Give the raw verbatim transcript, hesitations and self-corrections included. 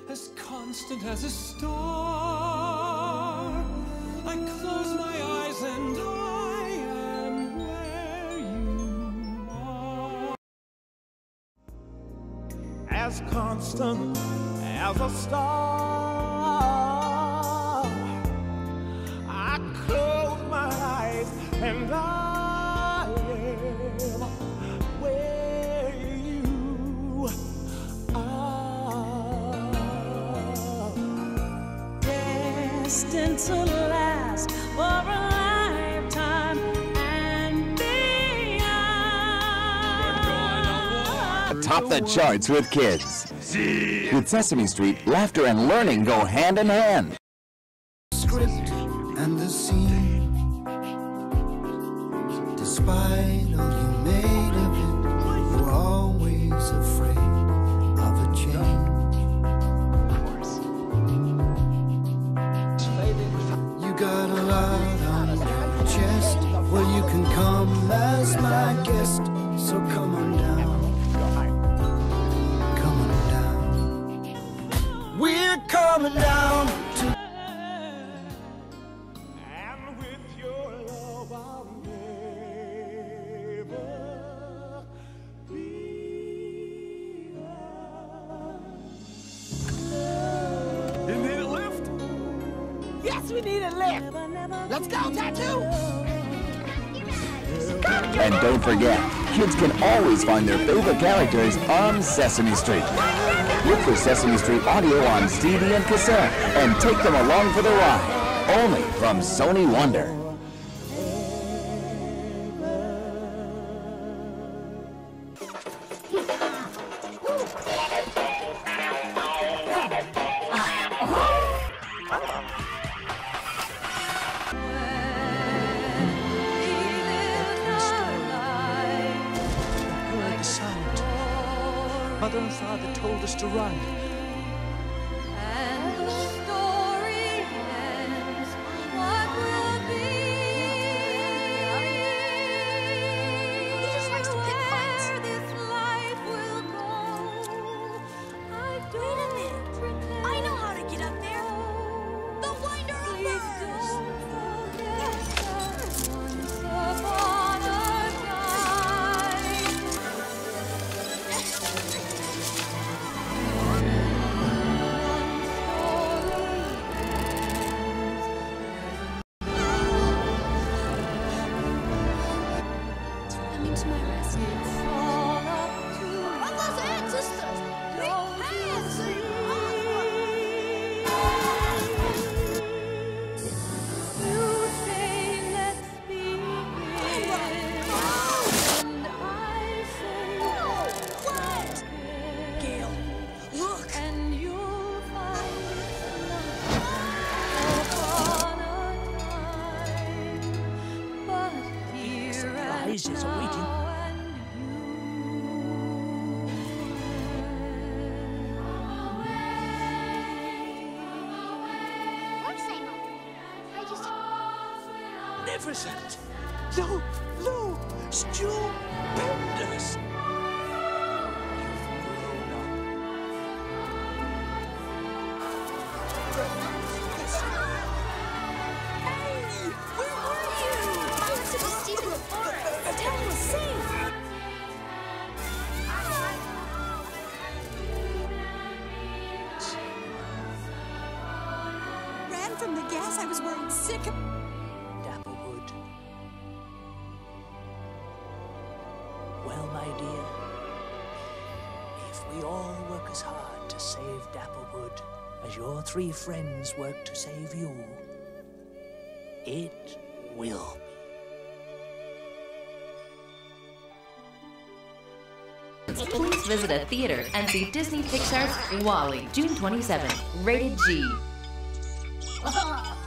as constant as a star. I close my eyes and I am where you are. As constant as a star, I close my eyes and I am where you are. Destined to last for a lifetime and beyond. Top the charts with kids. With Sesame Street, laughter and learning go hand in hand. Script and the scene, despite all you made of it, you were always afraid of a change. You got a lot on your chest. Well, you can come as my guest, so come on down. We're coming down to, And with your love I'll never be alone. You need a lift? Yes, we need a lift. Let's go, Tattoo. And don't forget, kids can always find their favorite characters on Sesame Street. Look for Sesame Street audio on C D and cassette and take them along for the ride. Only from Sony Wonder. Mother and Father told us to run. And the story ends. What will be? He just likes to pick fights. Where this life will go. I don't Wait a minute. pretend I know how to get up there. The winder Please uppers. don't forget that once upon a time. Coming to my rescue. It's all up to Brothers and sisters, big hands. you say let's begin, and I say What? Gail, look. and you'll find it's upon a time, but here and Surprises awaiting. now and I'm saying I just... Magnificent. Lo, lo, stupendous. Hey, where were you? I was supposed to be in the forest. The town was safe. Ran from the gas I was wearing sick of. Dapplewood. Well, my dear, if we all work as hard to save Dapplewood as your three friends work to save you, it will be. Please visit a theater and see Disney Pixar's WALL-E, June twenty-seventh, rated G.